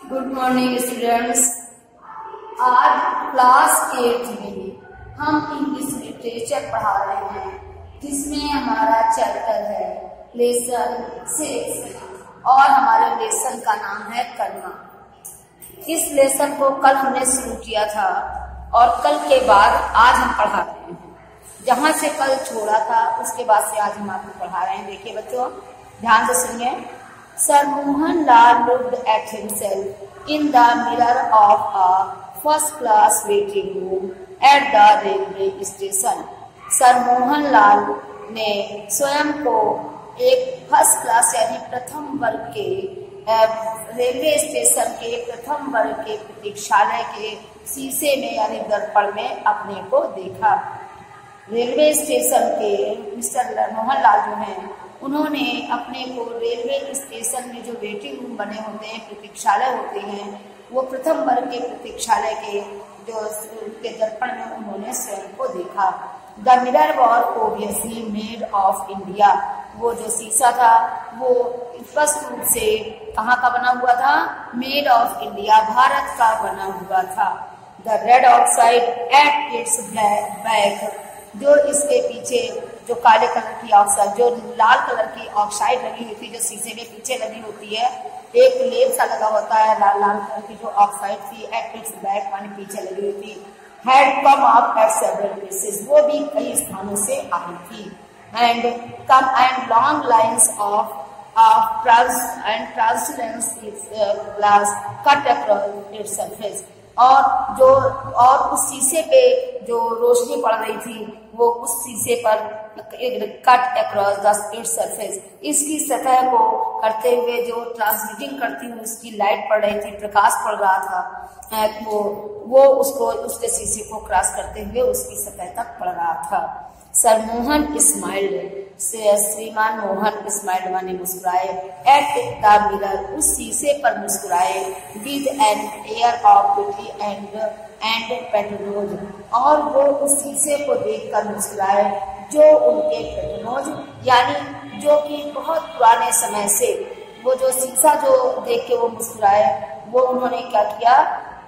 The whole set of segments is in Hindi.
Good morning students. आज क्लास 8 में हम इंग्लिश लिटरेचर पढ़ा रहे हैं, जिसमें हमारा चैप्टर है लेसन 6 और हमारे लेसन का नाम है कर्मा। इस लेसन को कल हमने शुरू किया था और कल के बाद आज हम पढ़ा रहे हैं। जहां से कल छोड़ा था उसके बाद से आज हम आपको पढ़ा रहे हैं। देखिए बच्चों, ध्यान से सुनिए। Sir Mohanlal looked at himself in the mirror of a first-class waiting room at the railway station. Sir Mohanlal ने स्वयं को एक फर्स्ट क्लास यानी प्रथम वर्ग के रेलवे स्टेशन के प्रथम वर्ग के प्रतीक्षालय के शीशे में यानी दर्पण में अपने को देखा। रेलवे स्टेशन के मिस्टर मोहनलाल जो हैं, उन्होंने अपने को रेलवे स्टेशन में जो वेटिंग रूम बने होते हैं, प्रतीक्षालय होते हैं, वो प्रथम वर्ग के प्रतीक्षालय के जो के दर्पण में उन्होंने स्वयं को देखा। The mirror was obviously made of India. वो जो शीशा था वो स्पष्ट रूप से कहाँ का बना हुआ था? मेड ऑफ इंडिया, भारत का बना हुआ था। The red oxide at its back, जो इसके पीछे जो काले कलर की ऑक्साइड, जो लाल कलर की ऑक्साइड लगी हुई थी, जो शीशे में पीछे लगी होती है, एक लेप सा लगा होता है लाल लाल कलर की जो ऑक्साइड थी, एट इट्स बैक माने पीछे लगी हुई थी। Had come up at several places, वो भी कई स्थानों से आई थी। And long lines of transparent glass cut across its surface, और उस शीशे पे जो रोशनी पड़ रही थी वो उस शीशे पर cut across the its surface, इसकी सतह को करते हुए जो ट्रांसमिटिंग करती हुई उसकी लाइट पड़ रही थी, प्रकाश पड़ रहा था, वो उसको उसके शीशे को क्रॉस करते हुए उसकी सतह तक पड़ रहा था। सर मोहन स्माइल्ड, श्रीमान मोहन स्माइल्ड माने मुस्कुराए, एट द मिरर, उस शीशे पर मुस्कुराए, with an air of beauty and patronage, और वो उस शीशे को देखकर मुस्कुराए जो उनके पैटर्नोज यानी जो कि बहुत पुराने समय से वो जो शीशा जो देख के वो मुस्कुराए, वो उन्होंने क्या किया,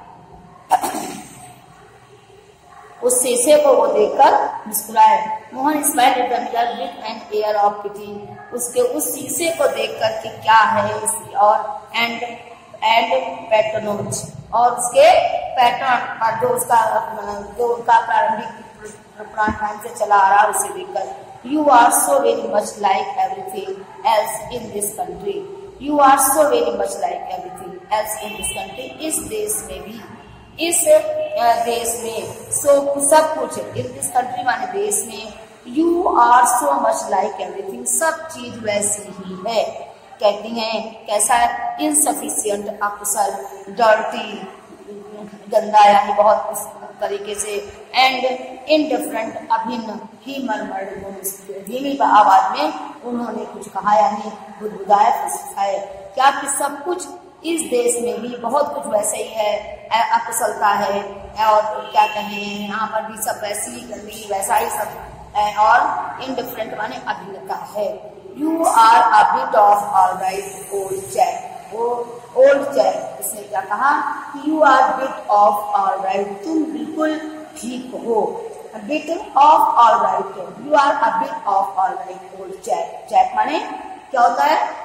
उस शीशे को वो देखकर मुस्कुराए। Mohan smiled at the mirror with an air of pity, उसके उस शीशे को देखकर कि क्या है, और एंड पैटर्नोज, और उसके पैटर्न जो उनका प्रारंभिक पुराने टाइम से चला आ रहा है उसे देखकर। You are so very much like everything else in this country, you are so very much like everything else in this country, इस देश में भी, इस देश में सब कुछ, इन दिस कंट्री माने देश में, you are so much like everything, सब चीज वैसी ही है। कहती हैं कैसा है? इनसफिशियंट, अकुशल, डर्टी, गंदा यानी बहुत उस तरीके से, एंड इनडिफरेंट, अभिन्न, ही मरमर्ड, धीमी आवाज में उन्होंने कुछ कहा यानी बुदबुदाए, फुसफुसाए, क्या कि सब कुछ इस देश में भी बहुत कुछ वैसे ही है, अकुशलता है, और क्या कहें, यहाँ पर भी सब वैसी ही गंदगी वैसा ही सब है, और इनडिफरेंट माने अभिन्नता है। You are a bit of alright old chap, वो ओल्ड चैप, उसने क्या कहा कि you are bit of alright, तुम बिल्कुल ठीक हो। Bit of alright, you are a bit of alright old chap, chap माने क्या होता है?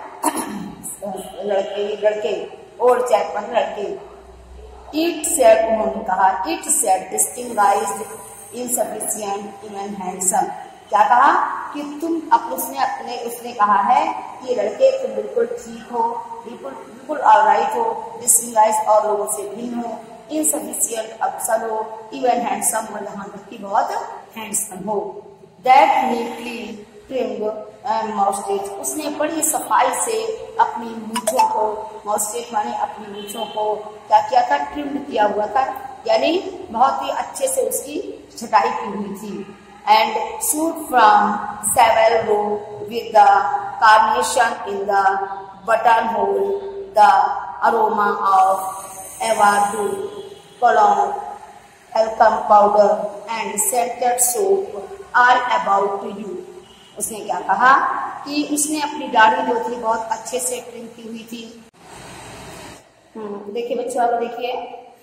लड़के, ओल्ड चैप माने लड़के। इट सेड, उन्होंने कहा, it said distinguished, insufficient, even handsome, क्या कहा कि तुम उसने कहा है कि लड़के तुम बिल्कुल ठीक हो, बिल्कुल ऑलराइट हो, डिस्टिंग्विश्ड और लोगों से भिन्न हो, इनसफिशिएंट अकुशल हो, इवन हैंडसम और यहाँ तक कि बहुत हैंडसम हो। दैट नीटली ट्रिम्ड माउस्टेज, उसने बड़ी सफाई से अपनी मूंछों को, माउस्टेज माने अपनी मूंछों को क्या किया था? ट्रिम्ड किया हुआ था, यानी बहुत ही अच्छे से उसकी छटाई की हुई थी। And suit from Savile Row with the carnation in the button hole, the aroma of eau de, cologne, talcum powder and scented soap are about to you. उसने क्या कहा कि उसने अपनी दाढ़ी जो थी बहुत अच्छे से ट्रिम की हुई थी, देखिए बच्चों, आप देखिए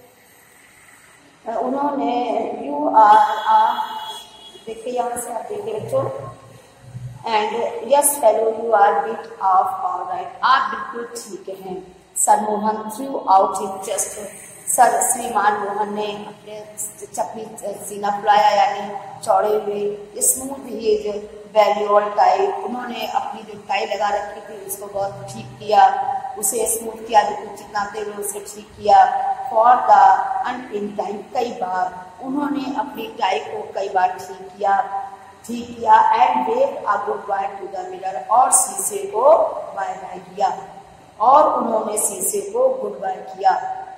उन्होंने यू आर देखिए यहाँ से आप देखिए बच्चों, and yes fellow you are bit of all right, आप बिल्कुल ठीक हैं। Sir Mohan threw out his chest, sir श्रीमान मोहन ने अपने चपली सीना फुलाया यानी चौड़े हुए। स्मूथ हिज बैलियोल टाई, उन्होंने अपनी जो टाई लगा रखी थी उसको बहुत ठीक किया, उसे स्मूथ किया, बिल्कुल चिकनाते हुए उसे ठीक किया। फॉर द अनपिन टाइम, कई बार उन्होंने अपनी टाई को कई बार ठीक किया। And wave a goodbye to the mirror, और शीशे को बाय बाय किया, और उन्होंने शीशे को गुड बाय किया।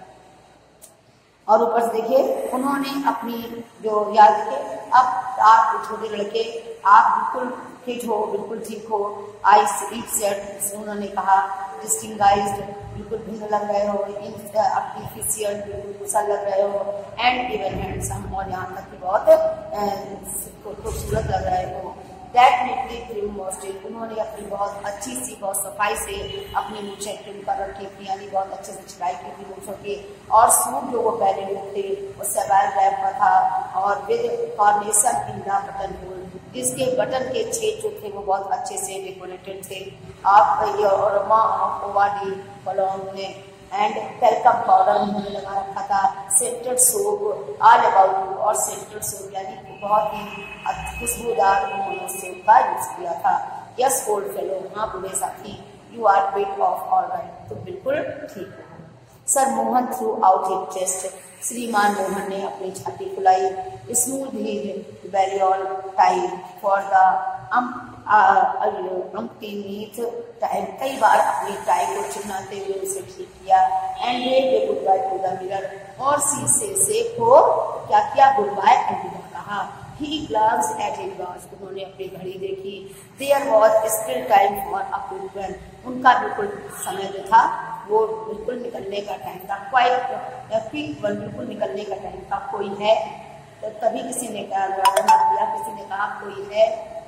और ऊपर से देखिए उन्होंने अपनी जो याद रखे, अब आप छोटे लड़के आप बिल्कुल फिट हो, बिल्कुल ठीक हो। आई स्लीप सेट, उन्होंने कहा डिस्टिंगाइज्ड, बिल्कुल भिन्न लग रहे हो। आर्टिफिशियल, बिल्कुल कुशल लग रहे हो। एंड इवन हैंडसम, और यहाँ तक कि बहुत खूबसूरत लग रहे हो। दैट नीटली ट्रिम मॉस्टेड, उन्होंने अपनी बहुत अच्छी सी, बहुत सफाई से अपनी मूछें ट्रिम कर रखी थी, यानी बहुत अच्छे से छिलाई की थी मूछों की। और सूट जो वो पहने हुए थे वो सवार रैप का था, और with carnation in the button hole, इसके बटन के छेद जो थे वो बहुत अच्छे से डेकोरेटेड थे। आप ये और ओवाडी कलौन ने एंड टेल्कम पाउडर उन्होंने लगा रखा था। Scented soap all about you, और सेंटेड सोप यानी बहुत ही खुशबूदार उन्होंने सोप का यूज किया था। यस ओल्ड फेलो, हाँ बुरे साथी, you are bit of all right, तो बिल्कुल ठीक है। Sir Mohan threw out his chest, श्रीमान मोहन ने अपनी छाती फुलाई। Smooth his Balliol tie for the umpteenth time, कई बार अपनी टाई को चिन्हाते हुए उसे ठीक किया। And wave goodbye to the mirror, और शीशे से को क्या किया, गुड बाय अलविदा कहा। He glanced at his watch, उन्होंने अपनी घड़ी देखी। There was still time for appointment, उनका बिल्कुल समय जो था वो बिल्कुल निकलने का टाइम था। क्विक वन, बिल्कुल निकलने का टाइम था। कोई है, तो तभी किसी ने कहा, किसी ने कहा कोई है।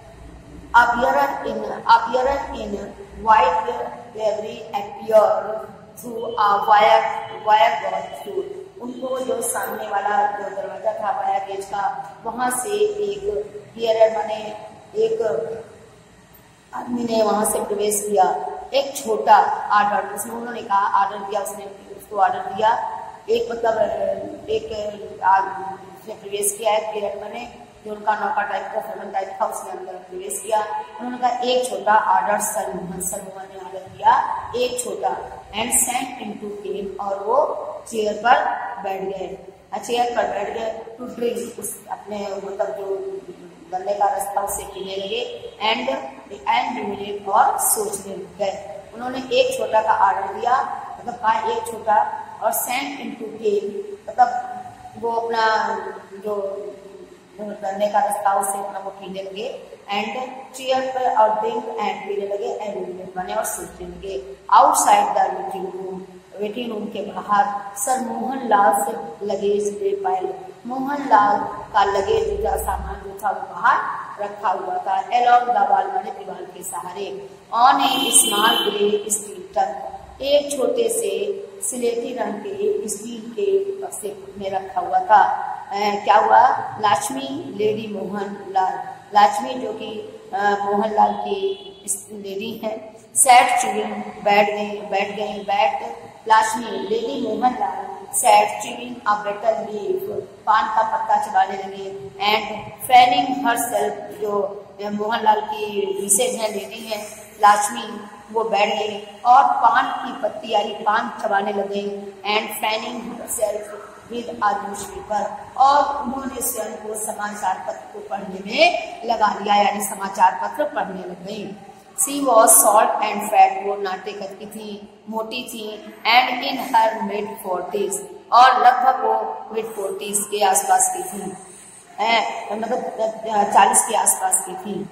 appeared in white livery appeared through a wire gauge through, उनको जो सामने वाला जो दरवाजा था वायर गेज का, वहां से एक बियरर माने एक आदमी ने वहां से प्रवेश किया। एक छोटा आर्डर, उसमें उन्होंने कहा आर्डर दिया, उसने उसको आर्डर दिया। एक मतलब एक उसने प्रवेश किया है, बियरर माने जो उनका नौका टाइप का फलन टाइप था, उसने अंदर प्रवेश किया। उन्होंने कहा एक छोटा आर्डर, सर मोहन ने आर्डर किया एक छोटा। एंड सैंक इनटू केन, और वो चेयर पर बैठ गए। टू ड्रिंक, उस अपने मतलब जो गन्ने का रस था उसे पीने लगे। एंड और सोचने लग गए। उन्होंने एक छोटा का आर्डर दिया, मतलब कहा एक छोटा, और सैंक इनटू केन मतलब वो अपना जो गन्ने का रस था उसे अपना वो पीने लगे। एंड चेयर पर और ड्रिंक एंड पीने लगे। एंड बने और सोचने लगे। आउटसाइड द वेटिंग रूम के बाहर सर मोहन लाल से लगेज ले पाए। मोहन लाल का लगेज जो सामान जो था वो बाहर रखा हुआ था। एलॉन्ग द वॉल माने दीवार के सहारे। On a small grey steel trunk, एक छोटे से सिलेटी रंग के स्टील के बक्से में रखा हुआ था। क्या हुआ, लक्ष्मी लेडी मोहन लाल, लक्ष्मी जो कि मोहन लाल की लेडी है, सैट चुविंग बैठ Lakshmi lady Mohan Lal sat chewing a betel leaf, पान का पत्ता चबाने लगे। एंड फैनिंग हर सेल्फ, जो मोहन लाल की मिसेज है, लेडी है लक्ष्मी, वो बैठ गई और पान की पत्ती यानी पान चबाने लगे। And fanning herself with a newspaper, और उन्होंने स्वयं को समाचार पत्र को पढ़ने में लगा लिया, यानी समाचार पत्र पढ़ने लग गई। She was short and fat, वो नाटे कद की थी, मोटी थी। And in her mid 40s, और लगभग वो मिड 40s के आसपास की थी, मतलब 40 के आसपास की थी।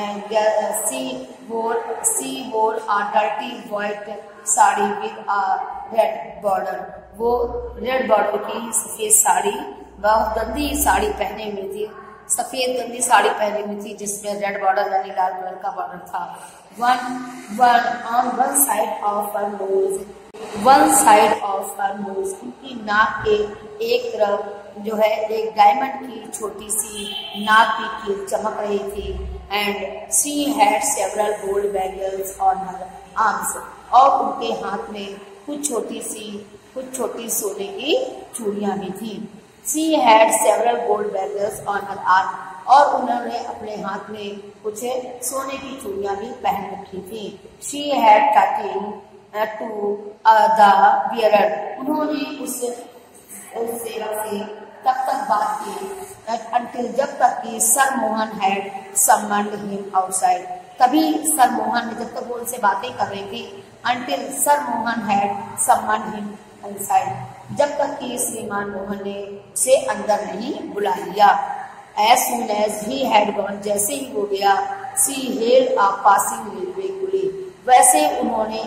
She wore a dirty white sari with a red border, वो रेड बॉर्डर की सफेद साड़ी, बहुत गंदी साड़ी पहने हुई थी, सफेद गंदी साड़ी पहनी हुई थी जिसमें रेड बॉर्डर यानी लाल कलर का बॉर्डर था। On one side of her nose, one side of her nose, उनकी नाक के एक तरफ जो है एक डायमंड की छोटी सी नाक की कील चमक रही थी। And she had several gold bangles on her arms, और उनके हाथ में कुछ छोटी सोने की चूड़ियां भी थी। She had several gold bangles on her arm, और उन्होंने अपने हाथ में कुछ सोने की चूड़ियां भी पहन रखी थी। She had talking to the bearer, उन्होंने उस सेवक से तब तक बात की अंटिल जब तक कि sir Mohan had summoned him outside, तभी सर मोहन ने जब तक वो उनसे बातें कर रही थी, until sir Mohan had summoned him outside, जब तक कि श्रीमान मोहन ने उसे अंदर नहीं बुला लिया। As soon as he had gone, जैसे ही वो गया, she hailed a passing railway कुली, वैसे उन्होंने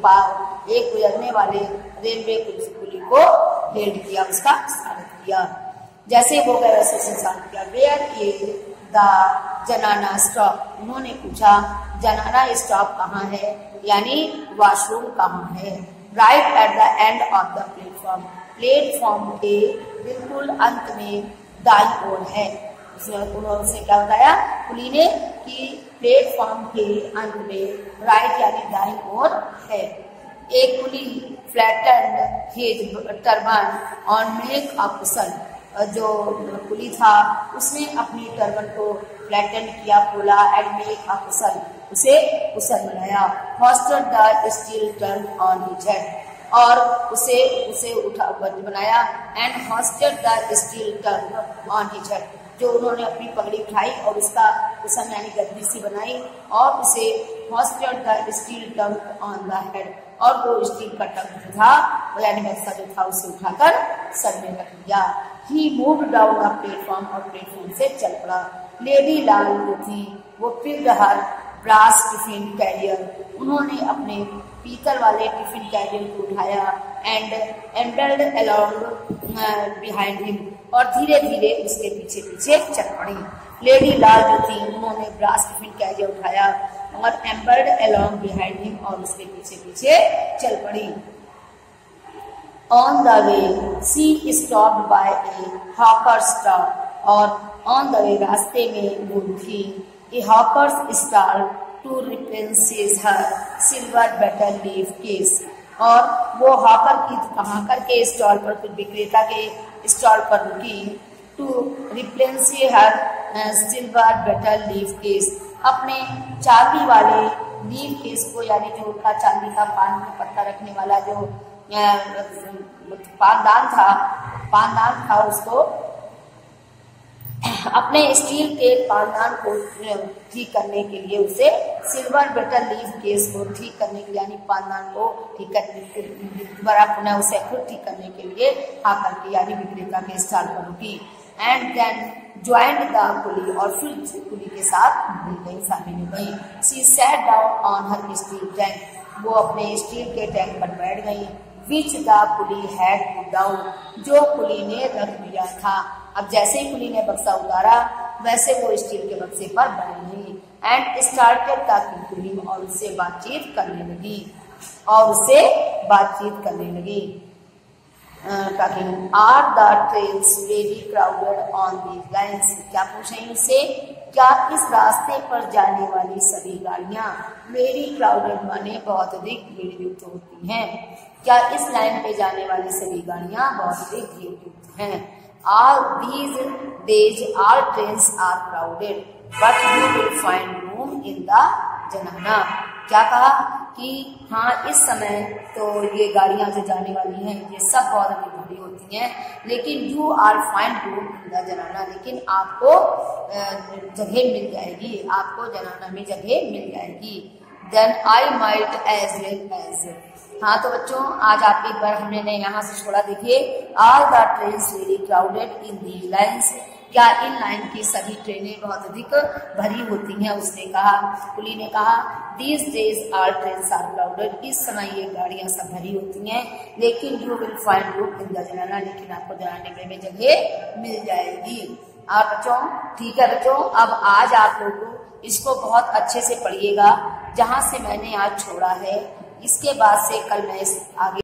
एक गुजरने वाले रेलवे कुली को हेल्ड किया, उसका स्वागत किया। जैसे वो गए वैसे उसने स्वागत किया। Where is the zenana stop, उन्होंने पूछा जनाना स्टॉप कहाँ है, यानी वॉशरूम कहाँ है। Right at the end of the platform, platform के बिल्कुल अंत में दाईं ओर है। उन्होंने क्या बताया कुली ने कि प्लेटफॉर्म के अंत में राइट यानी दाईं ओर है। एक कुली flattened his turban on make a cushion, जो कुली था उसने अपनी टर्बन को फ्लैटेंड किया, खोला, एंड मेक अ कुशन, उसे कुशन बनाया। Hoisted the steel trunk on his head, और उसे उठा बनाया। And hoisted the steel trunk on his head, जो उन्होंने अपनी पगड़ी उठाई और उसका कुशन यानी गद्दी सी बनाई, और उसे hoisted the steel trunk on the head, और वो स्टील का टंक जो था यानी बक्सा जो था उसे उठाकर सर में रख दिया। He moved down the platform, और प्लेटफॉर्म से चल पड़ा। लेडी लाल जो थी वो picked her brass tiffin carrier, उन्होंने अपने पीतल वाले टिफिन कैरियर को उठाया। And ambled along behind him, और धीरे धीरे उसके पीछे पीछे चल पड़ी। लेडी लाल जो थी उन्होंने ब्रास टिफिन कैरियर उठाया और एम्बल्ड अलोंग बिहाइंड हिम, और उसके पीछे पीछे चल पड़ी। On the way she stopped by a hawker stall, और ऑन द वे रास्ते में वो रुकी। A hawker stall to replace her silver betel leaf case, और वो हॉकर के स्टॉल पर, कुछ विक्रेता के स्टॉल पर रुकी। To replace her silver betel leaf case, अपने चांदी वाले लीफ केस को, यानी जो उनका चांदी का पान का पत्ता रखने वाला जो पानदान था उसको, अपने स्टील के पानदान को ठीक करने के लिए उसे सिल्वर बेटल लीफ केस को ठीक करने के लिए, यानी पानदान को ठीक करने दोबारा पुनः उसे खुद ठीक करने के लिए आकर के यानी विक्रेता के स्टॉल पर रुकी। And then joined the coolie, और फिर कुली के साथ मिल गई, शामिल हो गई। She sat down on her steel tank, वो अपने स्टील के टैंक पर बैठ गई। Which the coolie had put down, जो कुली ने रख दिया था। अब जैसे ही कुली ने बक्सा उतारा वैसे वो स्टील के बक्से पर बैठ गई। And started talking to him, और उससे बातचीत करने लगी। Talking are the trains very crowded on these lines, क्या पूछ रही उससे, क्या इस रास्ते पर जाने वाली सभी गाड़ियां वेरी क्राउडेड माने बहुत अधिक भीड़ युक्त होती हैं, क्या इस लाइन पे जाने वाली सभी गाड़ियां बहुत अधिक भीड़ युक्त हैं। All these days all trains are crowded, but you will find room in the जनाना, क्या कहा कि हाँ इस समय तो ये गाड़ियां जो जाने वाली हैं ये सब बहुत अधिक भरी होती हैं, लेकिन you are find room in the जनाना, लेकिन आपको जगह मिल जाएगी, आपको जनाना में जगह मिल जाएगी। Then I might as well as, हाँ तो बच्चों आज आपके एक बार हमने यहाँ से छोड़ा, देखिए all the trains very crowded in the lines, क्या इन लाइन की सभी ट्रेनें बहुत अधिक भरी होती हैं। उसने कहा, कुली ने कहा these days all trains are crowded, इस समय ये गाड़ियां सब भरी होती हैं, लेकिन you will find room in the zenana, लेकिन आपको जनाने में जगह मिल जाएगी। आप बच्चों ठीक है बच्चों, अब आज आप लोग इसको बहुत अच्छे से पढ़िएगा जहाँ से मैंने आज छोड़ा है, इसके बाद से कल मैं आगे